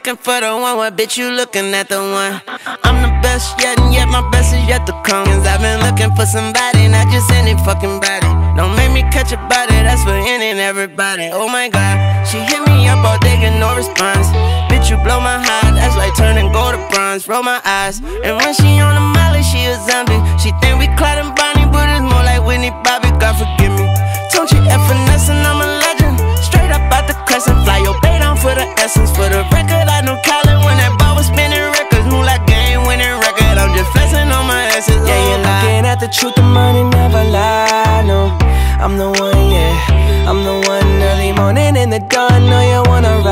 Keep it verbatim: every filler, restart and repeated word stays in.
looking for the one, what bitch you looking at the one? I'm the best yet, and yet my best is yet to come. Cause I've been looking for somebody, not just any fucking body. Don't make me catch a body, that's for any and everybody. Oh my god, she hit me up all day, get no response. Bitch, you blow my heart, that's like turning gold to bronze. Roll my eyes, and when she on the molly, she a zombie. She think we Clyde and Bonnie, but it's more like Whitney Bobby, God forgive me. Don't you F finesse and I'm a legend. Straight up out the crescent, fly your bay down for the essence. For the record, I know Colin when that ball was spinning records. Move like game winning record, I'm just flexing on my essence. Yeah, you're looking at the truth, the money never lie, no. I'm the one, yeah, I'm the one. Early morning in the dawn, know you wanna ride.